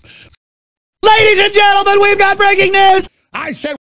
Ladies and gentlemen, we've got breaking news. I said